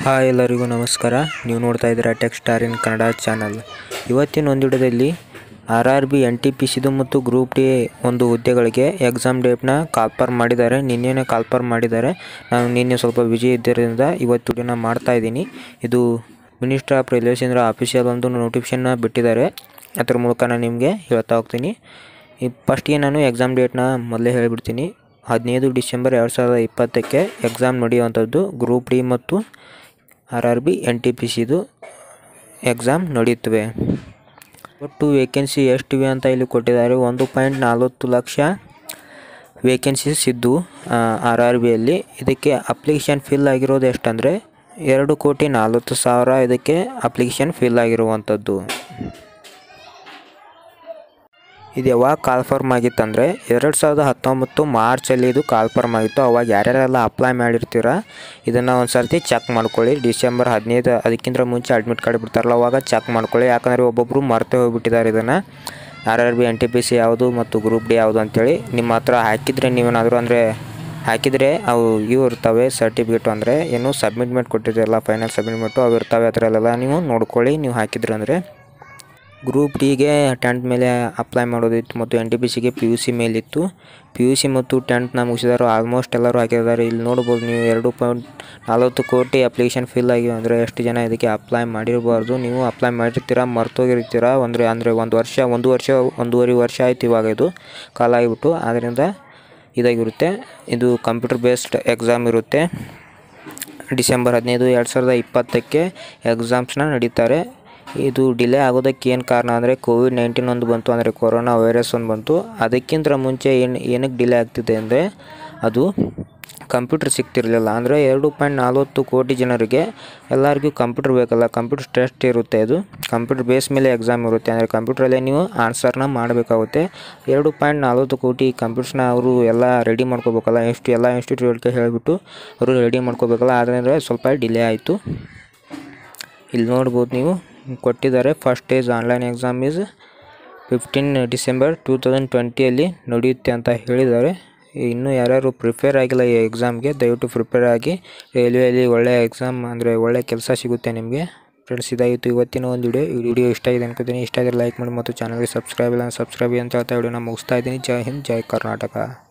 Hi ಎಲ್ಲರಿಗೂ ನಮಸ್ಕಾರ. ನೀವು ನೋಡ್ತಾ ಇದ್ದೀರಾ tech star in Kannada channel. ಇವತ್ತಿನ ಒಂದು ವಿಡಿಯೋದಲ್ಲಿ RRB NTPC ಮತ್ತು ಗ್ರೂಪ್ ಡಿ ಒಂದು ಹುದ್ದೆಗಳಿಗೆ ಎಕ್ಸಾಮ್ ಡೇಟ್ನ ಕಾಲ್ಫರ್ಮ್ ಮಾಡಿದ್ದಾರೆ. ನಿನ್ನೆನೇ ಕಾಲ್ಫರ್ಮ್ ಮಾಡಿದ್ದಾರೆ. ನಾನು ನಿನ್ನೆ ಸ್ವಲ್ಪ ಬಿಜಿ ಇದ್ದರಿಂದ ಇವತ್ತು ವಿಡಿಯೋನ ಮಾಡ್ತಾ ಇದ್ದೀನಿ. ಇದು ಮಿನಿಸ್ಟರ್ ಆಫ್ ರೈಲ್ವೇಸ್ ಇಂದ ಆಫಿಷಿಯಲ್ ಒಂದು ನೋಟಿಫಿಕೇಶನ್ನ ಬಿಟ್ಟಿದ್ದಾರೆ. ಅದರ ಮೂಲಕ ನಾನು ನಿಮಗೆ ಹೇಳ್ತಾ ಹೋಗ್ತೀನಿ. ಫಸ್ಟಿಗೆ ನಾನು ಎಕ್ಸಾಮ್ ಡೇಟ್ನ ಮೊದಲೇ ಹೇಳಿಬಿಡ್ತೀನಿ. 15 ಡಿಸೆಂಬರ್ 2020ಕ್ಕೆ ಎಕ್ಸಾಮ್ ನಡೆಯುವಂಥದ್ದು. ಗ್ರೂಪ್ ಡಿ ಮತ್ತು RRB NTPCದು ಎಕ್ಸಾಮ್ ನಡೆಯುತ್ತವೆ. ಒಟ್ಟು ವೇಕೆನ್ಸಿ ಎಷ್ಟಿವೆ ಅಂತ ಇಲ್ಲಿ ಕೊಟ್ಟಿದ್ದಾರೆ. 1.40 ಲಕ್ಷ ವೇಕೆನ್ಸೀಸ್ ಇದ್ದು RRBಯಲ್ಲಿ. ಇದಕ್ಕೆ ಅಪ್ಲಿಕೇಶನ್ ಫಿಲ್ ಆಗಿರೋದು ಎಷ್ಟಂದರೆ 2,40,00,000 ಇದಕ್ಕೆ ಅಪ್ಲಿಕೇಶನ್ ಫಿಲ್ ಆಗಿರುವಂಥದ್ದು. ಇದು ಯಾವಾಗ ಕಾಲ್ಫರ್ಮ್ ಆಗಿತ್ತಂದರೆ 2019 ಮಾರ್ಚಲ್ಲಿ ಇದು ಕಾಲ್ಫರ್ಮ್ ಆಗಿತ್ತು. ಅವಾಗ ಯಾರ್ಯಾರೆಲ್ಲ ಅಪ್ಲೈ ಮಾಡಿರ್ತೀರ ಇದನ್ನು ಒಂದು ಸರ್ತಿ ಚೆಕ್ ಮಾಡ್ಕೊಳ್ಳಿ. ಡಿಸೆಂಬರ್ 15 ಅದಕ್ಕಿಂತ ಮುಂಚೆ ಅಡ್ಮಿಟ್ ಕಾರ್ಡ್ ಬಿಡ್ತಾರಲ್ಲ ಅವಾಗ ಚೆಕ್ ಮಾಡ್ಕೊಳ್ಳಿ. ಯಾಕಂದರೆ ಒಬ್ಬೊಬ್ಬರು ಮರೆತೇ ಹೋಗಿಬಿಟ್ಟಿದ್ದಾರೆ ಇದನ್ನು. RRB NTPC ಯಾವುದು ಮತ್ತು ಗ್ರೂಪ್ ಡಿ ಯಾವುದು ಅಂತೇಳಿ ನಿಮ್ಮ ಹತ್ರ ಹಾಕಿದರೆ ನೀವೇನಾದರೂ ಅಂದರೆ ಹಾಕಿದರೆ ಅವು ಇವು ಇರ್ತವೆ ಸರ್ಟಿಫಿಕೇಟು, ಅಂದರೆ ಏನು ಸಬ್ಮಿಟ್ಮೆಂಟ್ ಕೊಟ್ಟಿದ್ದೀರಲ್ಲ ಫೈನಲ್ ಸಬ್ಮಿಟ್ಮೆಂಟು ಅವು ಇರ್ತವೆ. ಅದರಲ್ಲೆಲ್ಲ ನೀವು ನೋಡ್ಕೊಳ್ಳಿ. ನೀವು ಹಾಕಿದ್ರೆ ಅಂದರೆ ಗ್ರೂಪ್ ಡಿಗೆ 10th ಮೇಲೆ ಅಪ್ಲೈ ಮಾಡೋದಿತ್ತು ಮತ್ತು NTPCಗೆ PUC ಮೇಲಿತ್ತು. PUC ಮತ್ತು 10th ಮುಗಿಸಿದಾರು ಆಲ್ಮೋಸ್ಟ್ ಎಲ್ಲರೂ ಹಾಕಿದ್ದಾರೆ. ಇಲ್ಲಿ ನೋಡ್ಬೋದು ನೀವು 2.40 ಕೋಟಿ ಅಪ್ಲಿಕೇಶನ್ ಫಿಲ್ ಆಗಿವೆ. ಅಂದರೆ ಎಷ್ಟು ಜನ ಇದಕ್ಕೆ ಅಪ್ಲೈ ಮಾಡಿರಬಾರ್ದು. ನೀವು ಅಪ್ಲೈ ಮಾಡಿರ್ತೀರ ಮರ್ತೋಗಿರ್ತೀರ. ಅಂದರೆ ಒಂದೂವರೆ ವರ್ಷ ಆಯ್ತು ಇವಾಗ ಇದು ಕಾಲ ಆಗಿಬಿಟ್ಟು. ಆದ್ದರಿಂದ ಇದಾಗಿರುತ್ತೆ. ಇದು ಕಂಪ್ಯೂಟರ್ ಬೇಸ್ಡ್ ಎಕ್ಸಾಮ್ ಇರುತ್ತೆ. ಡಿಸೆಂಬರ್ 15, 2020ಕ್ಕೆ ಎಕ್ಸಾಮ್ಸ್ನ ನಡೀತಾರೆ. ಇದು ಡಿಲೇ ಆಗೋದಕ್ಕೆ ಏನು ಕಾರಣ ಅಂದರೆ COVID-19 ಒಂದು ಬಂತು, ಅಂದರೆ ಕೊರೋನಾ ವೈರಸ್ ಒಂದು ಬಂತು. ಅದಕ್ಕಿಂತ ಮುಂಚೆ ಏನಕ್ಕೆ ಡಿಲೇ ಆಗ್ತಿದೆ ಅಂದರೆ ಅದು ಕಂಪ್ಯೂಟರ್ ಸಿಗ್ತಿರಲಿಲ್ಲ. ಅಂದರೆ 2.40 ಕೋಟಿ ಜನರಿಗೆ ಎಲ್ಲರಿಗೂ ಕಂಪ್ಯೂಟರ್ ಬೇಕಲ್ಲ. ಕಂಪ್ಯೂಟರ್ ಟೆಸ್ಟ್ ಇರುತ್ತೆ. ಇದು ಕಂಪ್ಯೂಟರ್ ಬೇಸ್ ಮೇಲೆ ಎಕ್ಸಾಮ್ ಇರುತ್ತೆ. ಅಂದರೆ ಕಂಪ್ಯೂಟ್ರಲ್ಲೇ ನೀವು ಆನ್ಸರ್ನ ಮಾಡಬೇಕಾಗುತ್ತೆ. 2.40 ಕೋಟಿ ಕಂಪ್ಯೂಟರ್ಸ್ನ ಅವರು ಎಲ್ಲ ರೆಡಿ ಮಾಡ್ಕೋಬೇಕಲ್ಲ. ಎಲ್ಲ ಇನ್ಸ್ಟಿಟ್ಯೂಟ್ಗೆ ಹೇಳಿಬಿಟ್ಟು ಅವರು ರೆಡಿ ಮಾಡ್ಕೋಬೇಕಲ್ಲ. ಆದ್ದರಿಂದ ಸ್ವಲ್ಪ ಡಿಲೇ ಆಯಿತು. ಇಲ್ಲಿ ನೋಡ್ಬೋದು ನೀವು ಕೊಟ್ಟಿದ್ದಾರೆ. First stage online exam is 15 December 2020 ನಡೆಯುತ್ತೆ ಅಂತ ಹೇಳಿದ್ದಾರೆ. ಇನ್ನೂ ಯಾರ್ಯಾರು ಪ್ರಿಪೇರ್ ಆಗಿಲ್ಲ ಈ ಎಕ್ಸಾಮ್ಗೆ ದಯವಿಟ್ಟು ಪ್ರಿಪೇರ್ ಆಗಿ. ರೈಲ್ವೆಯಲ್ಲಿ ಒಳ್ಳೆಯ ಎಕ್ಸಾಮ್ ಅಂದರೆ ಒಳ್ಳೆ ಕೆಲಸ ಸಿಗುತ್ತೆ ನಿಮಗೆ. ಫ್ರೆಂಡ್ಸ್, ಇದಾಗಿತ್ತು ಇವತ್ತಿನ ಒಂದು ವಿಡಿಯೋ ಇಷ್ಟ ಆಗಿದೆ ಅನ್ಕೋತೀನಿ. ಇಷ್ಟ ಆದರೆ ಲೈಕ್ ಮಾಡಿ ಮತ್ತು ಚಾನಲ್ಗೆ ಸಬ್ಸ್ಕ್ರೈಬ್ ಇಲ್ಲ ಸಬ್ಸ್ಕ್ರೈಬ್ ಅಂತ ಹೇಳ್ತಾ ವಿಡಿಯೋನ ಮುಗಿಸ್ತಾ ಇದ್ದೀನಿ. ಜೈ ಹಿಂದ್, ಜೈ ಕರ್ನಾಟಕ.